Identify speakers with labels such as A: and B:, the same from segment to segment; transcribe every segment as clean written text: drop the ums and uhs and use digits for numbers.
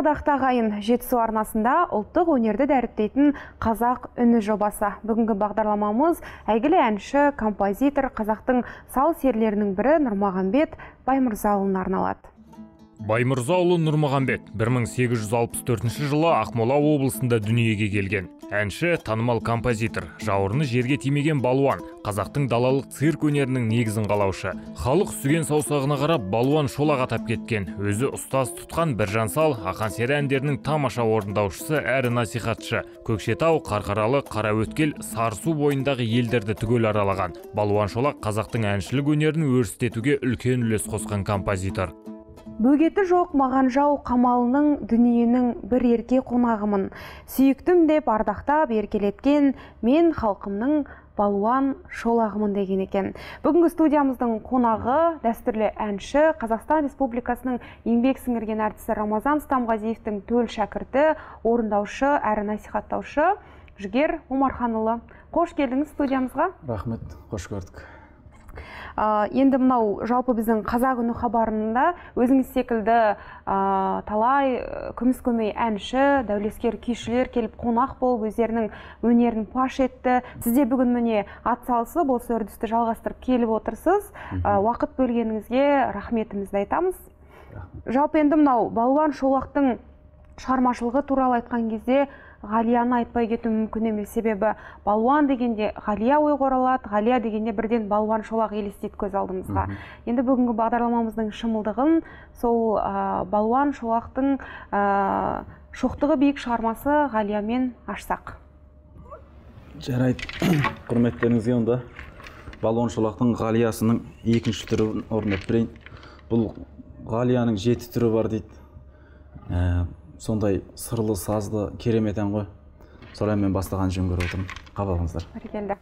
A: Ардақты ағайын, Жетісу арнасында ұлттық өнерді дәріптейтін қазақ үні жобасы. Бүгінгі бағдарламамыз әйгілі әнші, композитор, қазақтың сал серілерінің бірі Нұрмағамбет Баймырзаұлына арналады.
B: Баймырзаұлы Нұрмағамбет 1864 жылы Ақмола облысында дүниеге келген. Әнші, танымал композитор, жауырыны жерге тимеген балуан, қазақтың далалық цирк өнерінің негізін қалаушы. Халық сүген саусағына қарап балуан шолақ атап кеткен. Өзі ұстаз тұтқан Біржан Сал, Ақан сері әндерінің тамаша орындаушысы әрі насихатшы. Көкшетау, Қарқаралы, Қараөткел, Сарысу бойындағы елдерді түгел аралаған. Балуан шолақ қазақтың әншілік өнерін өрістетуге үлкен үлес қосқан композитор.
A: Бөгеті жоқ маған жау қамалының дүниенің бір ерке қонағымын. Сүйіктім деп ардақтап еркелеткен мен халқымның балуан шолағымын деген екен. Бүгінгі студиямыздың қонағы дәстүрлі әнші, Қазақстан Республикасының еңбек сіңірген әртісі Рамазан Стамғазиевтің төл шәкірті, орындаушы әрі насихаттаушы Жігер Омарханұлы. Қош келдіңіз студиямызға.
C: Рахмет, қош көрдік.
A: Енді мынау жалпы біздің қазақ үні хабарында өзіңіз секілді талай күміс көмей әнші, дәулескер күйшілер келіп қонақ болып өздерінің өнерін паш етті. Сізде бүгін міне атсалысып осы үрдісті жалғастырып келіп отырсыз. Уақыт бөлгеніңізге рахметімізді айтамыз. Жалпы енді мынау балуан шолақтың шығармашылығы туралы айтқан кезде Ғалияны айтпай кету мүмкін емес, себебі балуан дегенде Ғалия ойға оралады, Ғалия дегенде бірден балуан шолақ елестейді көз алдымызға. Енді бүгінгі бағдарламамыздың шымылдығын сол балуан шолақтың шоқтығы биік шығармасы Ғалиямен ашсақ.
C: Жарайды, құрметтеріңізге онда балуан шолақтың Ғалиясының екінші түрін орындап берейін. Бұл Ғалияның 7 түрі бар дейді. Сондай сырлы, сазды, керемет ән ғой. Солай мен бастаған жөн көріп отырмын. Қабыл алыңыздар.
A: Бәрекелді.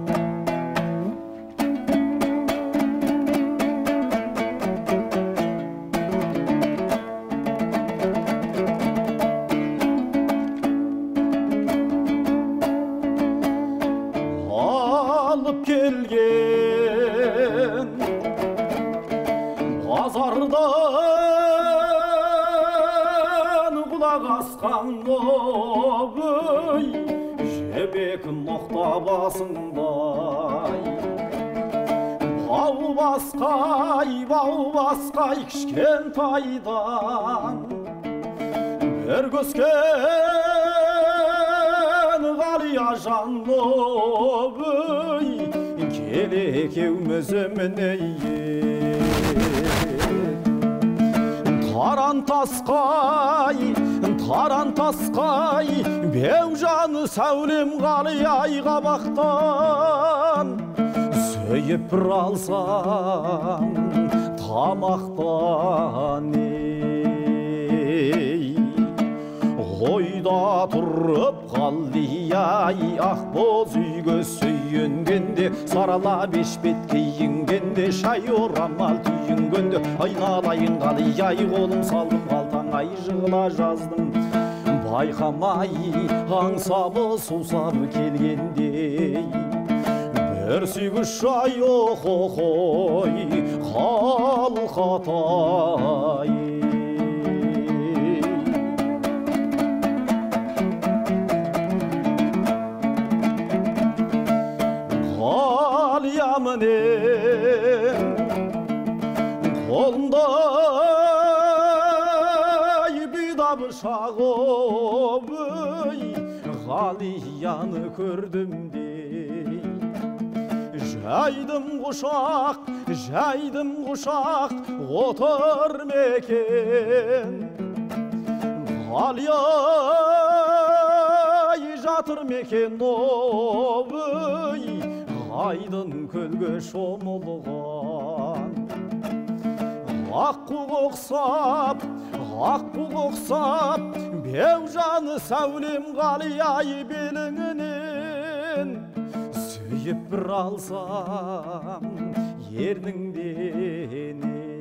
D: Алып келген базарда асқан обый жебек ноқта басындай бау басқай кішкентайдан бір көскен Ғалия жан обый келе екеуміз мінейік Таран тасқай, беу жаны сәулем Ғалия қабақтан, сөйіп бір алсам тамақтан ей. Ойда тұрып Ғалия ақ боз үйге сүйенгенде, сарала бешпет киінгенде, шай орамал түйінгенде, айналайын Ғалия қолым салдым қалтаң ай жығыла жаздым. Байқамай аңсабы сусабы келгенде, бір сүйгіш шай оқ-оқ-ой қалқатай. Ғалиямынен қолындай бидабы шағып Ғалияны көрдім де жайдым құшақ отыр мекен Ғалия жатыр мекен обый айдын көлге шомылған аққу қоқсап беу жаны сәулем Ғалия беліңінен сүйіп бір алсам ерніңден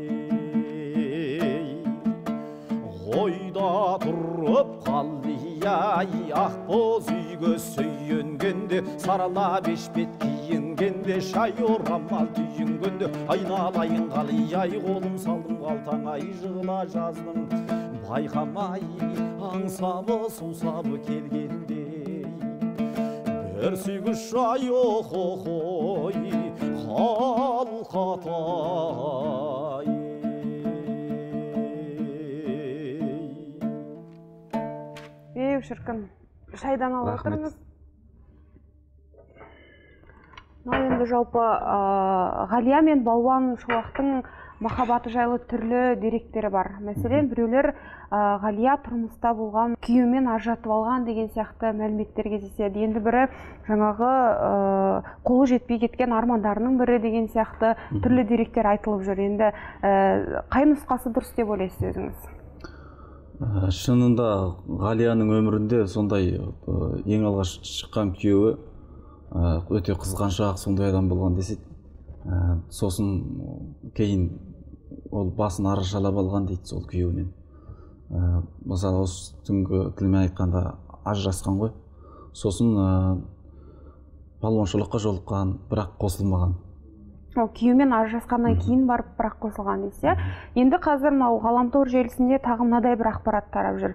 D: ойда тұрып Ғалия ақ боз үйге сүйенгенде, сарала бешпет киінгенде, шай орамал түйінгенде, айналайын Ғалия қолым салдым қалтаңа жығыла жаздым. байқамай аңсабы сусабы келгендей бір сүйгіш жай ой қалқатай.
A: Шіркін, шайдан алып отырыңыз. Енді жалпы Ғалия мен Балуан Шолақтың махаббаты жайлы түрлі деректері бар. Мәселен, біреулер Ғалия тұрмыста болған, күйеуімен ажыратып алған деген сияқты мәліметтер кездеседі. Енді бірі жаңағы қолы жетпей кеткен армандарының бірі деген сияқты түрлі деректер айтылып жүр. Енді қай нұсқасы дұрыс деп ойлайсыз өзіңіз?
C: Шынында Ғалияның өмірінде сондай ең алғаш шыққан күйеуі өте қызғаншақ сондай адам болған деседі. Сосын кейін ол басын арашалап алған дейді сол күйеуінен. Мысалы осы түнгі тілмен айтқанда ажырасқан ғой. Сосын Балуан Шолаққа жолыққан, бірақ қосылмаған.
A: Күйеуімен ажырасқаннан кейін барып бірақ қосылған десе. Енді қазір ғаламтор желісінде тағы мынадай бір ақпарат тарап жүр.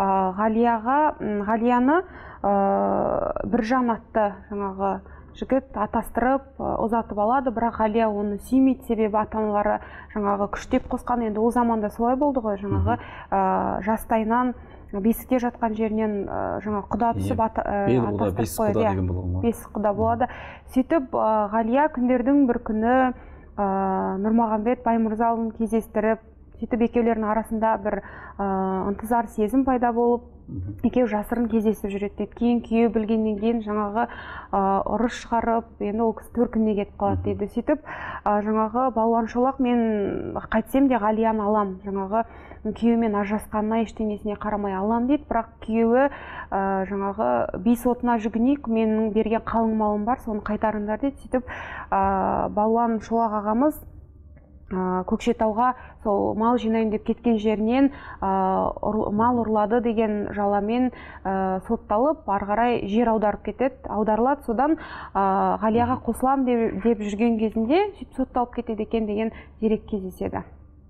A: Ғалияны Біржан атты жаңағы жігіт атастырып ұзатып алады, бірақ Ғалия оны сүймейді, себебі ата-аналары жаңағы күштеп қосқан. Енді ол заманда солай болды ғой, жаңағы жастайынан бесікте жатқан жерінен жаңа құда түсіп атастырып қойды. Бес құда болады. Сөйтіп Ғалия күндердің бір күні Нұрмағамбет Баймырзаұлын кездестіріп, сөйтіп екеулерінің арасында бір ынтызар сезім пайда болып, екеу жасырын кездесіп жүреді. Кейін күйеуі білгеннен кейін жаңағы ұрыс шығарып, енді ол кісі төркініне кетіп қалады дейді. Сөйтіп жаңағы Балуан Шолақ мен қайтсем де Ғалияны алам, жаңағы күйеуімен ажырасқанына ештеңесіне қарамай алам дейді. Бірақ күйеуі жаңағы бес отына жүгінейік, менің берген қалың малым бар, соны қайтарыңдар дейді. Сөйтіп Балуан Шолақ ағамыз Көкшетауға сол мал жинайын деп кеткен жерінен мал ұрлады деген жаламен сотталып, ары қарай жер аударып кетеді, аударылады. Содан Ғалияға қосылам деп жүрген кезінде сотталып кетеді екен деген дерек кездеседі.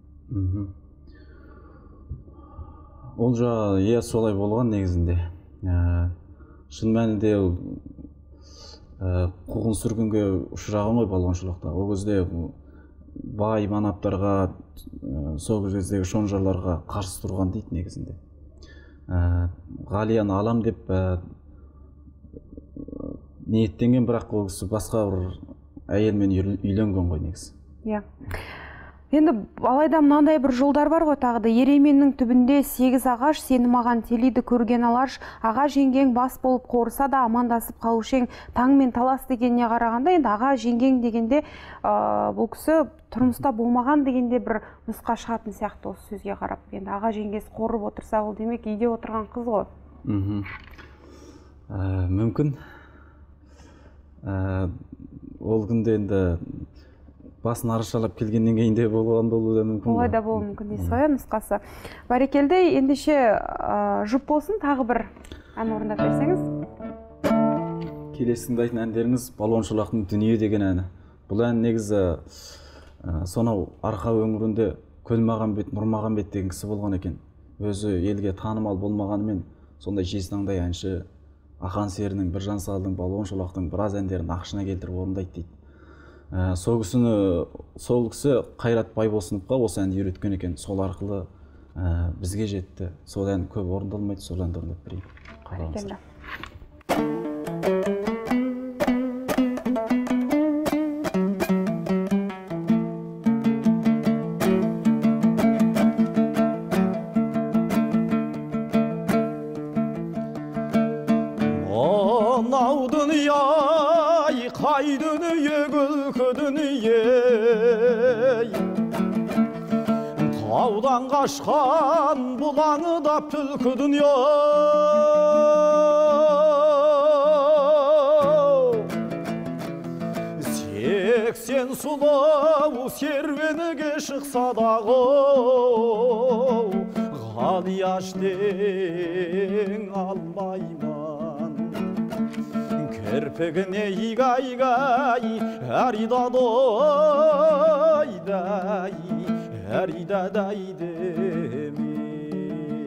C: Ол жағы солай болған негізінде. Шын мәнінде қуғын сүргінге ұшыраған ғой Балуан Шолақта. Ол кезде бай манаптарға, сол кездегі шонжарларға қарсы тұрған дейді негізінде. Ғалияны алам деп ниеттенген, бірақ ол кісі басқа бір әйелмен үйленген ғой негізі.
A: Енді алайда мынандай бір жолдар бар ғой тағы да. Еременнің түбінде 8 ағаш, сені маған телиді көрген алаш, аға жеңгең бас болып қорыса да амандасып қалушең таң мен талас дегеніне қарағанда, енді аға жеңгең дегенде бұл кісі тұрмыста болмаған дегенде бір нұсқа шығатын сияқты осы сөзге қарап. Енді аға жеңгесі қорып отырса, ол демек үйде отырған қыз ғой.
C: Мүмкін. Ол күнде енді басын арашалап келгеннен кейін де болған болуы да мүмкін.
A: Олай да болуы мүмкін дейсіз ғой нұсқасы. Бәрекелді, ендеше жұп болсын, тағы бір ән орындап берсеңіз.
C: Келесі тыңдайтын әндеріңіз Балуан Шолақтың Дүние деген әні. Бұл ән негізі сонау Арқа өңірінде Көлмағамбет, Нұрмағамбет деген кісі болған екен. Өзі елге танымал болмағанымен сондай жезтаңдай әнші, Ақан серінің, Біржан Салдың, Балуан Шолақтың біраз әндерін ақшына келтіріп орындайды дейді. Сол кісі Қайрат Байбосыновқа осы әнді үйреткен екен. Сол арқылы бізге жетті. Сол ән көп орындалмайды, сол әнді орындап берейін.
D: Қай дүние күлкі дүние, таудан қашқан бұлаңы да түлкі дүние. 80 сұлу серуеніге шықса дағы, Ғалияштың алмайман. Кірпігіне игай-гай, әридадай-дай, әридадай деме.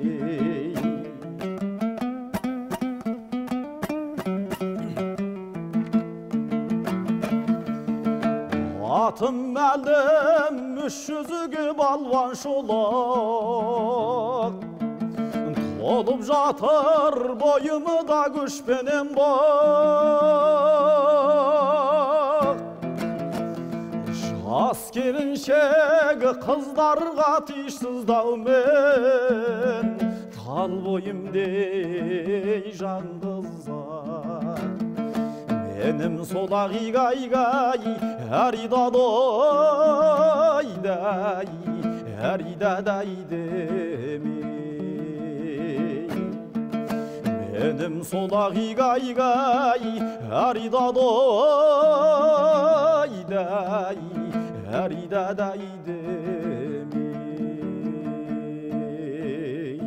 D: атым мәлім үш жүзіге балуан шолақ толып жатыр бойымы да күшпенен бақ жас келіншегі қыздарға тиішсіздаумен тал бойымдей жаңғызар менің солақ игай әридадай әридадай демей менің солақ игай әридадай әридадай демей.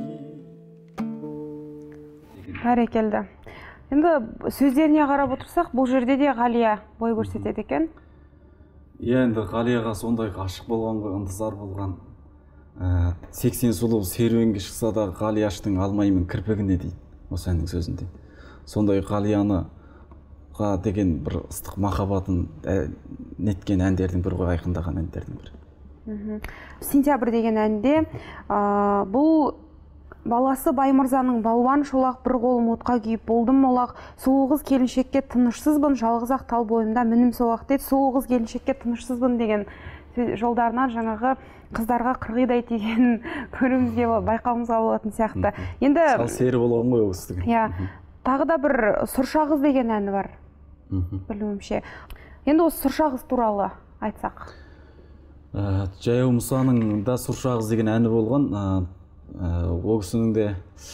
A: Бәрекелді. Енді сөздеріне қарап отырсақ, бұл жерде де Ғалия бой көрсетеді екен.
C: Енді Ғалияға сондай ғашық болған ғой, ынтызар болған. 80 сұлу серуенге шықса да Ғалияштың алмаймын кірпігіне дейді осы әннің сөзінде. Сондай Ғалияға деген бір ыстық махаббатын неткен әндердің бір ғой, айқындаған әндердің бірі.
A: Сентябрь деген әнде бұл баласы Баймырзаның балуан шолақ, бір қолым отқа күйіп болдым молақ, сұлу қыз келіншекке тынышсызбын, жалғыз-ақ тал бойымда мінім солақ дейді. Сұлу қыз келіншекке тынышсызбын деген жолдарынан жаңағы қыздарға қырғидай тиген көруімізге, байқауымызға болатын сияқты. Енді
C: сал сері болған ғой осы.
A: Иә, тағы да бір Сұрша қыз деген әні бар, білуімше. Енді осы Сұрша қыз туралы айтсақ.
C: Жаяу Мұсаның да Сұрша қыз деген әні болған. Ол кісінің де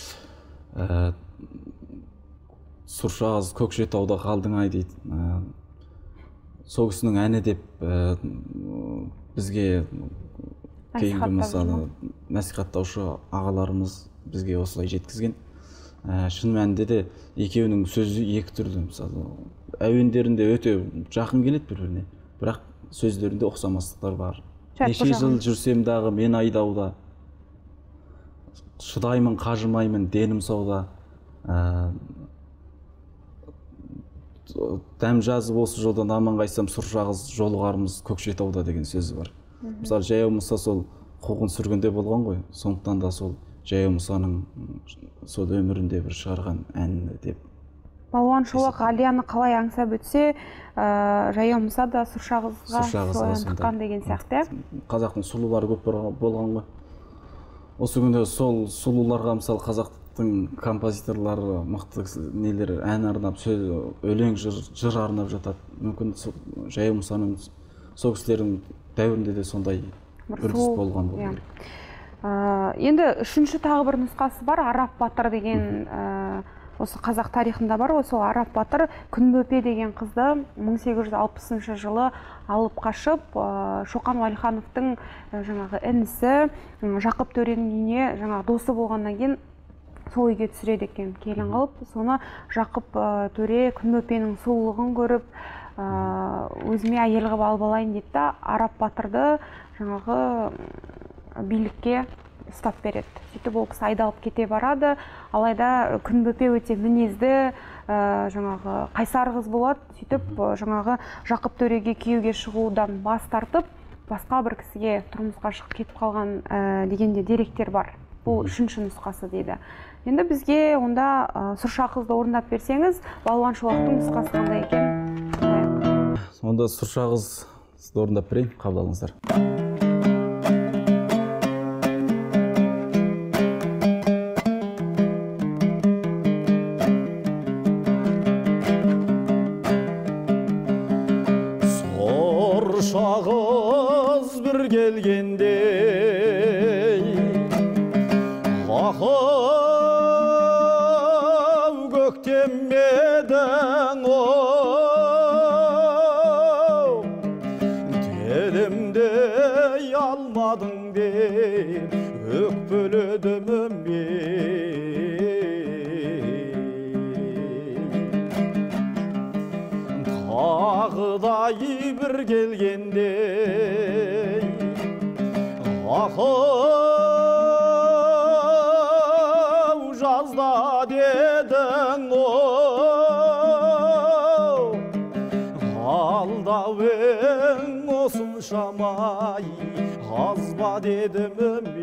C: Сұрша қыз Көкшетауда қалдың ай дейді. Сол кісінің әні деп бізге кейінгі мысалы насихаттаушы ағаларымыз бізге осылай жеткізген. Шын мәнінде де екеуінің сөзі екі түрлі. Мысалы әуендерінде өте жақын келеді бір-біріне, бірақ сөздерінде ұқсамастықтар бар. Неше жыл жүрсем дағы мен айдауда, шыдаймын қажымаймын денім сауда, дәм жазып осы жолдан аман қайсам Сұрша қыз жолығармыз Көкшетауда деген сөзі бар. Мысалы Жаяу Мұса сол қуғын сүргінде болған ғой, сондықтан да сол Жаяу Мұсаның сол өмірінде бір шығарған әні деп.
A: Балуан шолақ Ғалияны қалай аңсап өтсе, Жаяу Мұса да Сұрша қызға соян деген сияқты.
C: Қазақтың сұлулары көп болған ғой. Осы күнде сол сұлуларға мысалы қазақтың композиторлары мықты нелер ән арнап, өлең жыр арнап жатады. Мүмкін Жаяу Мұсаның сол кісілердің дәуірінде де сондай үрдіс болған болу керек.
A: Енді үшінші тағы бір нұсқасы бар, Арап Батыр деген, осы қазақ тарихында бар. Сол Арап Батыр Күнбөпе деген қызды 1860 жылы алып қашып, Шоқан Уәлихановтың жаңағы інісі Жақып төренің үйіне жаңағы досы болғаннан кейін сол үйге түсіреді екен, келін қылып. Соны Жақып төре Күнбөпенің сұлулығын көріп, өзіме әйел қылып алып алайын дейді да, Арап Батырды жаңағы билікке ұстап береді. Сөйтіп ол кісі айдалып кете барады. Алайда Күнбөпе өте мінезді, жаңағы қайсар қыз болады. Сөйтіп жаңағы Жақып төреге күйеуге шығудан бас тартып, басқа бір кісіге тұрмысқа шығып кетіп қалған дегенде деректер бар. Бұл үшінші нұсқасы дейді. Енді бізге онда Сұрша қызды орындап берсеңіз, балуан шолақтың нұсқасы қандай екен?
C: Онда Сұрша қызды орындап берейін, қабыл алыңыздар.
D: Сұрша қыз бір келгенде ақау көктем едің оу, телімдей алмадың деп өкпеледім мен. Тағыдай бір келгенде ақау жазда дедің оу, алдау ең осы шаршамай азба дедім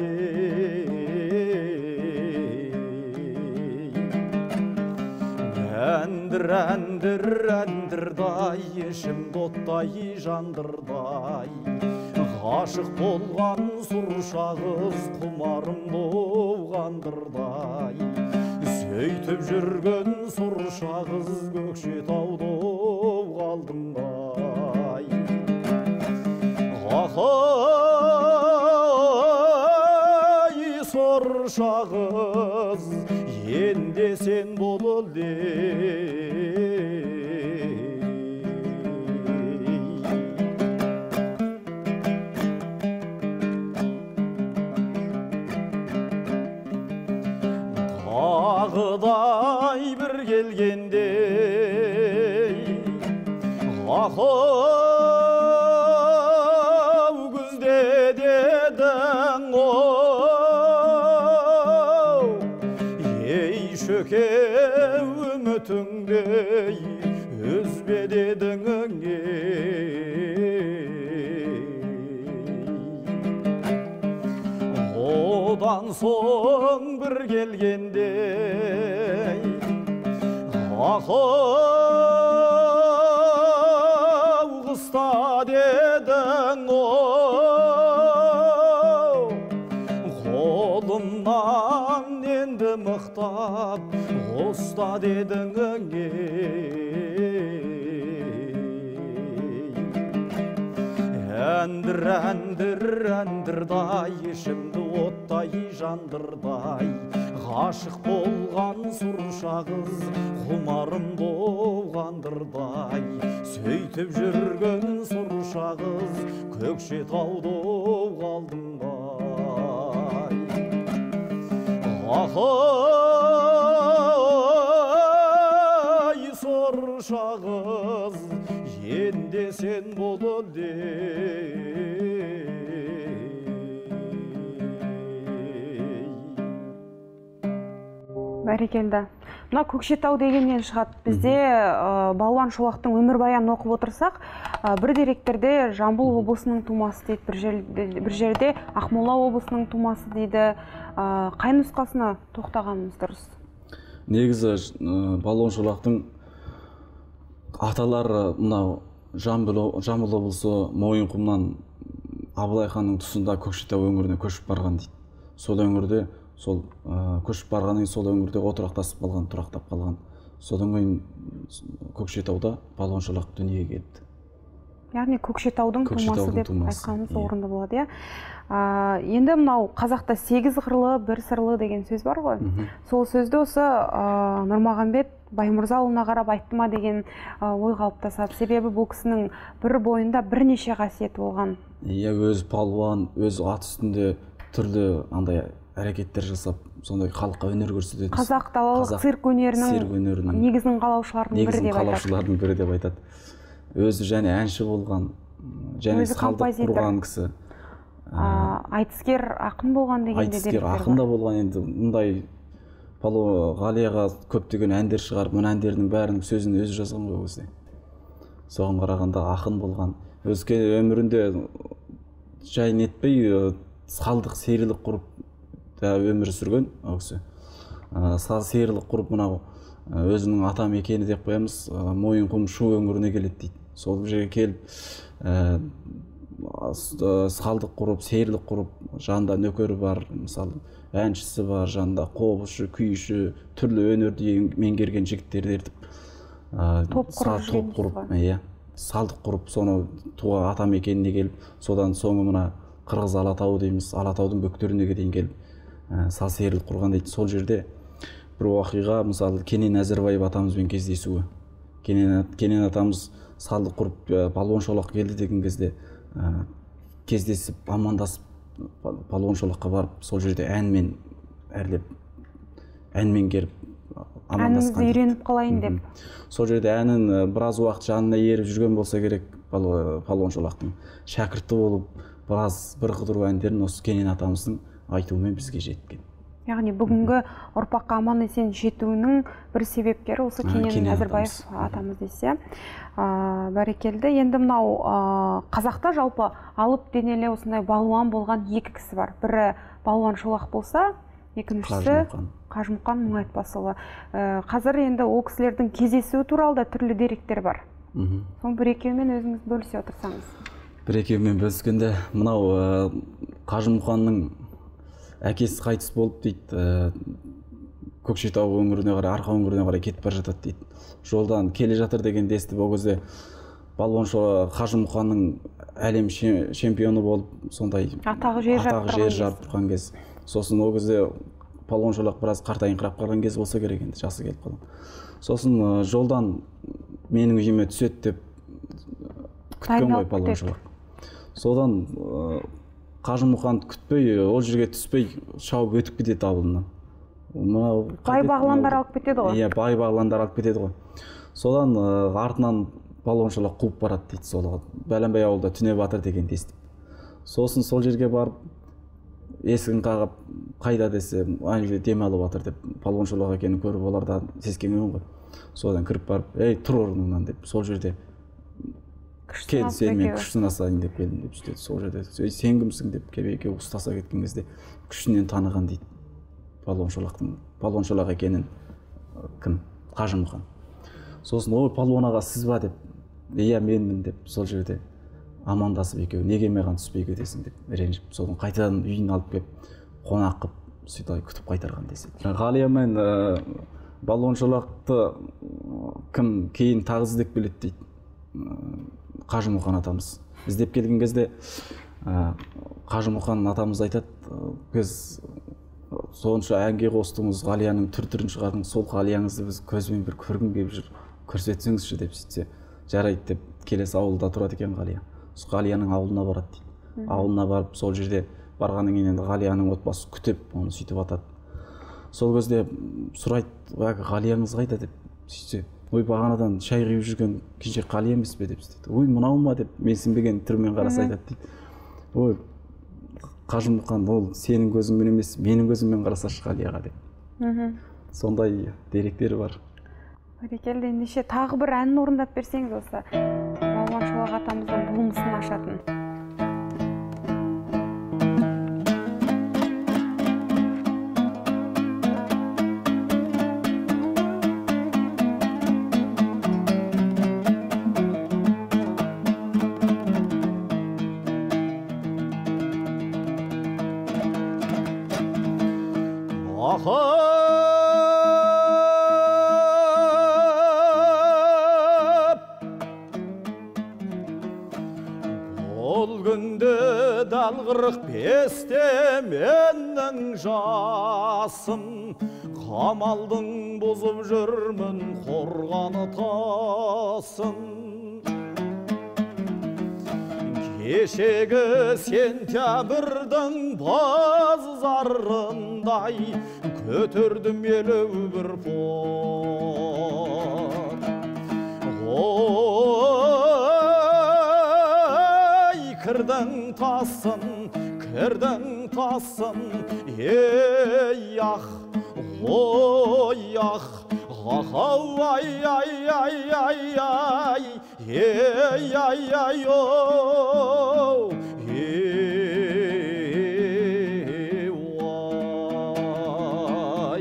D: әндір әндір әндірдай ішімді оттай жандырдай ғашық болған сұршағыз құмарым болғандырдай сөйтіп жүрген сұршағыз Көкшетауда қалдыңдай ахай сұршағыз енді сен бол тағыдай бір келгенде ахау күзде дедің оу ей шөкеу үмітіңдей үзбе дедің одан соң бір келгенде ахау қыста дедің оу қолымнан енді мықтап ұста дедің әндір әндір әндірдай ішімді оттай жандырдай ғашық болған сұршағыз құмарым болғандырдай сөйтіп жүрген сұршағыз Көкшетауда қалдыңдай ахай сұршағыз енді сен бол
A: Бәрекелді. Мына Көкшетау дегеннен шығады. Бізде Балуан Шолақтың өмірбаянын оқып отырсақ, бір деректерде Жамбыл облысының тумасы дейді, бір жерде Ақмола облысының тумасы дейді. Қай нұсқасына тоқтағанымыз дұрыс?
C: Негізі Балуан Шолақтың аталары мынау Жамбыл облысы Мойынқұмнан Абылай ханның тұсында Көкшетау өңіріне көшіп барған дейді. Сол өңірде көшіп барғаннан кейін сол өңірде тұрақтап қалған. Содан кейін Көкшетауда Балуан Шолақ дүниеге келді.
A: Яғни Көкшетаудың тумасы деп айтқанымыз орынды болады, иә. Енді мынау қазақта 8 қырлы, 1 сырлы деген сөз бар ғой. Сол сөзді осы Нұрмағамбет Баймырзаұлына қарап айтты ма деген ой қалыптасады. Себебі бұл кісінің бір бойында бірнеше қасиет болған.
C: Иә, өз палуан, өз ат үстінде түрлі андай әрекеттер жасап, сондай халыққа өнер көрсетеді.
A: Қазақ далалық цирк өнерінің негізін қалаушылардың бірі деп айтады. Өзі және әнші болған, және салдық құрған кісі. Айтыскер ақын болған деген де
C: айтыскер ақын да болған. Енді мұндай Ғалияға көптеген әндер шығарып, мұн әндердің бәрінің сөзін өзі жазған ғой өзі. Соған қарағанда ақын болған. Өзге өмірінде жай нетпей, салдық серілік құрып өмір сүрген ол кісі. Серілік құрып мынау өзінің ата мекені деп қоямыз, Мойынқұм Шу өңіріне келеді дейді. Сол жерге келіп, салдық құрып, серілік құрып, жанында нөкері бар, мысалы, әншісі бар, жанында қобызшы, күйші, түрлі өнерді меңгерген жігіттерді ертіп, топ құрып, салдық құрып, соны туға ата мекеніне келіп, содан соңы мына Қырғыз Алатауы дейміз, Алатаудың бөктеріне дейін келіп, сал серілік құрған дейді. Сол жерде бір уақиға, мысалы, Кенен Әзірбаев атамызбен кездесуі. Кенен атамыз салдық құрып, Балуан Шолақ келді деген кезде кездесіп, амандасып, Балуан Шолаққа барып, сол жерде әнмен келіп амандасқан.
A: Әнімізді үйреніп қалайын деп.
C: Сол жерде әнін біраз уақыт жанына еріп жүрген болса керек, Балуан Шолақтың шәкірті болып, бір қыдыру әндерін осы Кенен атамыздың айтуымен бізге жеткен.
A: Яғни бүгінгі ұрпаққа аман есен жетуінің бір себепкері осы Кенен Әзірбаев атамыз десе. Бәрекелді. Енді мынау қазақта жалпы алып денелі осындай балуан болған екі кісі бар. Бірі Балуан Шолақ болса, екіншісі Қажымұқан Мұңайтпасұлы. Қазір енді ол кісілердің кездесуі туралы да түрлі деректер бар. Соны бір екеуімен өзіңіз бөлісе отырсаңыз.
C: Бір екеуімен бөліскенде, мынау Қажымұқанның әкесі қайтыс болып дейді, Көкшетау өңіріне қарай, Арқа өңіріне қарай кетіп бара жатады дейді. Жолдан келе жатыр деген естіп, ол кезде Балуан Қажымұқанның әлем чемпионы болып, сондай
A: атағы жер
C: жарып тұрған кез. Сосын ол кезде Балуан Шолақ біраз қартайыңқырап қалған кез болса керек, енді жасы келіп қалған. Сосын жолдан менің үйіме түседі деп күткен ғой Балуан Шолақ. Содан Қажымұқан күтпей, ол жерге түспей шауып өтіп кетеді ауылынан.
A: Бай бағландар алып кетеді ғой.
C: Иә, бай бағландар алып кетеді ғой. Содан артынан Балуан Шолақ қуып барады дейді, сол бәленбай ауылда түнеп жатыр дегенді естіп. Сосын сол жерге барып, есігін қағып, қайда десе, айнелі дем алып жатыр деп, Балуан Шолақ екенін көріп, олардан сескенген ғой. Содан кіріп барып, ей, тұр орныңнан деп, сол жерде кел, сен мен күш сынасайын деп келдім деп сөйтеді. Сол жерде сен кімсің деп екеуі ұстаса кеткен кезде күшінен таныған дейді Балуан Шолақ екенін кім? Қажымұқан. Сосын ой, Балуан аға сіз ба деп, иә менмін деп, сол жерде амандасып екеуі, неге маған түспей кетесің деп ренжіп, содан қайтадан үйін алып келіп қонақ қып сөйтіп күтіп қайтарған деседі. Ғалия мен Балуан Шолақты кім кейін тағы іздеп келеді дейді Қажымұқан атамыз. Іздеп келген кезде Қажымұқан атамыз айтады, біз сонша әнге қостыңыз, Ғалияның түр-түрін шығардыңыз, сол Ғалияңызды біз көзбен бір көргім келіп жүр, көрсетсеңізші деп сөйтсе, жарайды деп, келесі ауылда тұрады екен Ғалия. Ғалияның ауылына барады дейді. Ауылына барып, сол жерде барғаннан кейін енді Ғалияның отбасы күтіп, оны сөйтіп атады. Сол кезде сұрайды, Ғалияңыз қайда деп сөйтсе, ой, бағанадан шай құйып жүрген кенже Ғалия емес пе деп сөйтеді. Ой, мынау ма деп менсінбеген түрмен қараса айтады дейді. Ой, Қажымұқан, ол сенің көзіңмен емес, менің көзіммен қарасашы Ғалияға деп. Сондай деректері бар.
A: Бәрекелді. Ендеше тағы бір әнін орындап берсеңіз осы Балуан Шолақ атамыздың болмысын ашатын.
D: Ол күнде дәл 45-те менің жасым, қамалдың бұзып жүрмін қорғаны тасын. Кешегі сентябрьдің базарындай көтердім елеу бір пот. Ой, кірдің тасын, ей ах, ой ах, ай ай ай ай ай, ей ай ай оу, ей ой.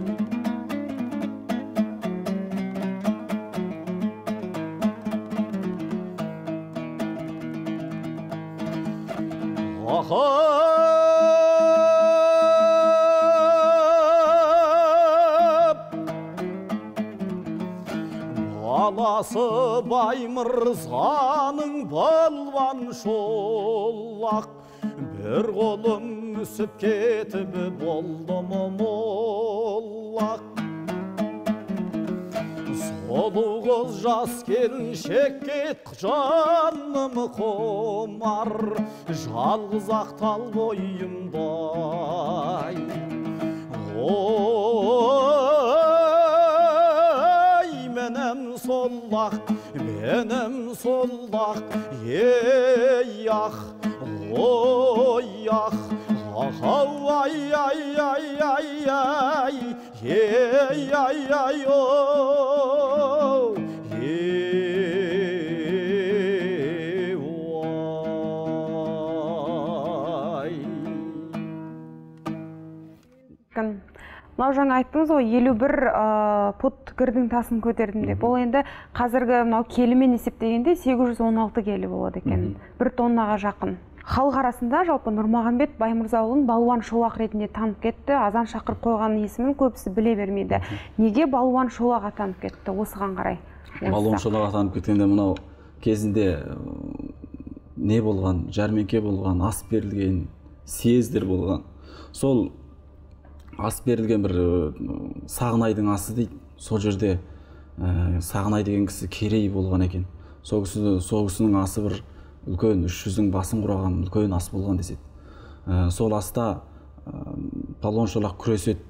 D: Баласы бай мырзаның Балуан Шолақ, бір қолым үсіп кетіп болдым моллақ. Солу қыз жас келіншекке жаным құмар, жалғыз ақтал бойымдай. Benim soldak, ey ah, oy ah, Ау ай ай ай ай ай ей ай ай оу
A: мынау жаңа айттыңыз ғой 51 пұт гірдің тасын көтердім деп. Ол енді қазіргі мынау келімен есептегенде 816 келі болады екен. 1 тоннаға жақын. Халық арасында жалпы Нұрмағамбет Баймырзаұлын балуан шолақ ретінде танып кетті. Азан шақырып қойған есімін көбісі біле бермейді. Неге балуан шолақ атанып кетті осыған қарай?
C: Балуан шолақ атанып кеткенде мынау кезінде не болған, жәрмеңке болған, ас берілген, съездер болған. Сол ас берілген бір Сағынайдың асы дейді. Сол жерде Сағынай деген кісі керей болған екен. Сол кісінің асы бір үлкен 300-дің басын құраған үлкен ас болған деседі. Сол аста балуан шолақ күреседі.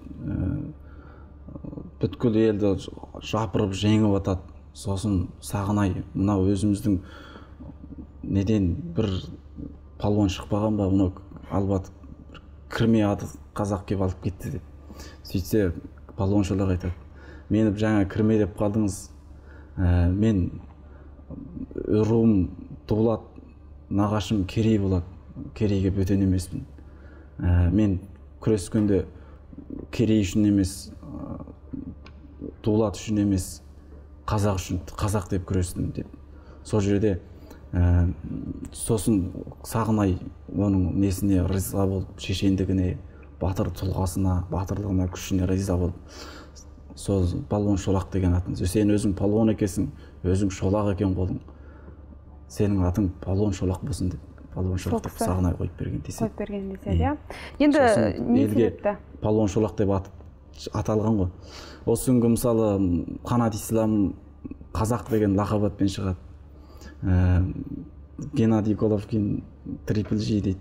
C: Бүткіл елді жапырып жеңіп атады. Сосын Сағынай мынау өзіміздің неден бір палуан шықпаған ба, мынау албат кірме ады қазақ кеп алып кетті деп. Сөйтсе балуан шолақ айтады: мені жаңа кірме деп қалдыңыз, мен руым Дулат, нағашым керей болады, керейге бөтен емеспін. Мен күрескенде керей үшін емес, Дулат үшін емес, қазақ үшін, қазақ деп күрестім деп. Сол жерде сосын Сағынай оның несіне риза болып, шешендігіне, батыр тұлғасына, батырлығына, күшіне риза болып, сол балуан шолақ деген атын. Сен өзің палуан екенсің, өзің шолақ екен қолың. Сенің атың балуан шолақ болсын деп, балуан шолақ деп Сағынай қойып берген деседі.
A: Қойып берген деседі, енді не себепті?
C: Балуан шолақ деп аталған ғой. Осы күнгі мысалы Қанат Ислам қазақ деген лақап атпен шығады. Геннадий Головкин Трипл Ж дейді.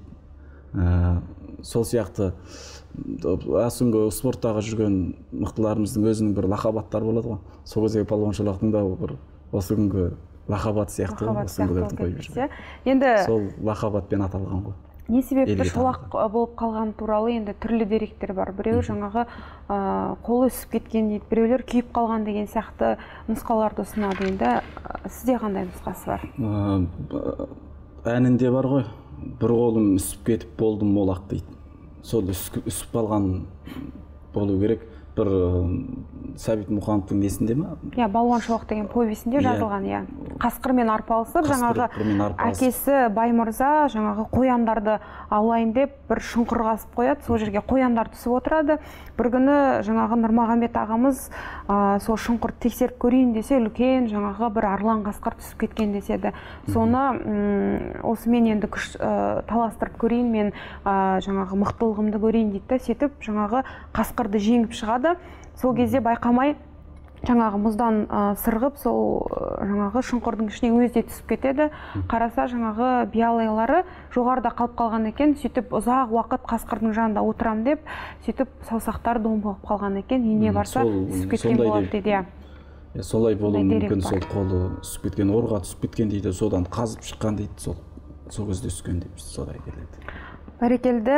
C: Сол сияқты асыңғы спорттағы жүрген мықтыларымыздың өзінің бір лақап аттары болады ғой. Сол кездегі балуан шолақтың да бір осы күнгі лақап аты сияқты осынгілердің қойып жүрген.
A: Енді
C: сол лақап атпен аталған ғой.
A: Не себепті шолақ болып қалған туралы енді түрлі деректер бар. Біреу жаңағы қолы үсіп кеткен дейді, біреулер күйіп қалған деген сияқты нұсқаларды ұсынады. Енді сізде қандай нұсқасы бар?
C: Әнінде бар ғой, бір қолым үсіп кетіп болдым молақ дейді. Сол үсіп қалған болу керек. Бір Сәбит Мұқановтың несінде ма?
A: Балуан шолақ деген повесінде жазылған, қасқырмен арпалысып, жаңағы әкесі Баймырза жаңағы қояндарды аулайын деп бір шұңқыр қазып қояды, сол жерге қояндар түсіп отырады. Бір күні жаңағы Нұрмағамбет ағамыз сол шұңқырды тексеріп көрейін десе, үлкен жаңағы бір арлан қасқыр түсіп кеткен деседі. Соны осымен енді күш таластырып көрейін, мен жаңағы мықтылығымды көрейін дейді. Сөйтіп жаңағы қасқырды жеңіп шығады. Сол кезде байқамай жаңағы мұздан сырғып, сол жаңағы шұңқырдың ішіне өзі түсіп кетеді. Қараса жаңағы биялайлары жоғарыда қалып қалған екен. Сөйтіп ұзақ уақыт қасқырдың жанында отырам деп, сөйтіп саусақтары домбығып қалған екен. Үйіне барса түсіп кеткен болады дейді.
C: Солай болуы мүмкін, сол қолы түсіп кеткен, орға түсіп кеткен дейді, содан қазып шыққан дейді, сол кезде түскен деп солай келеді.
A: Бәрекелді.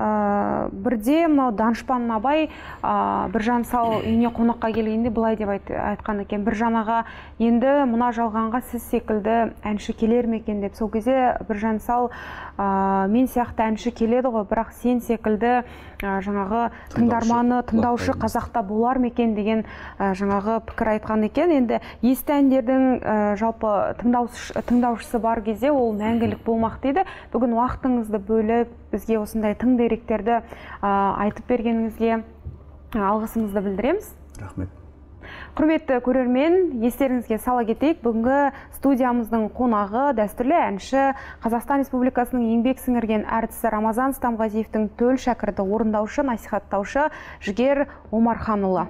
A: Бірде мынау Данышпан Абай Біржан Сал үйіне қонаққа келгенде былай деп айтқан екен: Біржан аға, енді мына жалғанға сіз секілді әнші келер ме екен деп. Сол кезде Біржан Сал: мен сияқты әнші келеді ғой, бірақ сен секілді жаңағы тыңдарманы, тыңдаушы қазақта болар ма екен деген жаңағы пікір айтқан екен. Енді есті әндердің жалпы тыңдаушысы бар кезде ол мәңгілік болмақ дейді. Бүгін уақытыңызды бөліп бізге осындай тың деректерді айтып бергеніңізге алғысымызды білдіреміз.
C: Рахмет.
A: Құрметті көрермен, естеріңізге сала кетейік, бүгінгі студиямыздың қонағы дәстүрлі әнші, Қазақстан Республикасының еңбек сіңірген әртісі Рамазан Стамғазиевтің төл шәкірті, орындаушы, насихаттаушы Жігер Омарханұлы.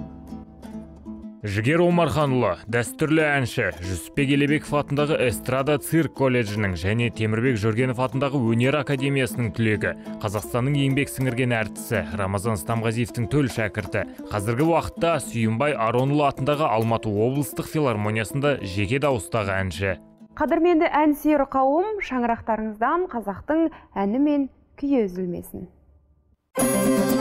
B: Жігер Омарханұлы дәстүрлі әнші, Жүсіпбек Елебеков атындағы эстрада цирк колледжінің және Темірбек Жүргенов атындағы өнер академиясының түлегі, Қазақстанның еңбек сіңірген әртісі, Рамазан Стамғазиевтің төл шәкірті. Қазіргі уақытта Сүйінбай Аронұлы атындағы Алматы облыстық филармониясында жеке дауыстағы әнші.
A: Қадірменді ән сүйер қауым, шаңырақтарыңыздан қазақтың әні мен күйі үзілмесін.
D: балуан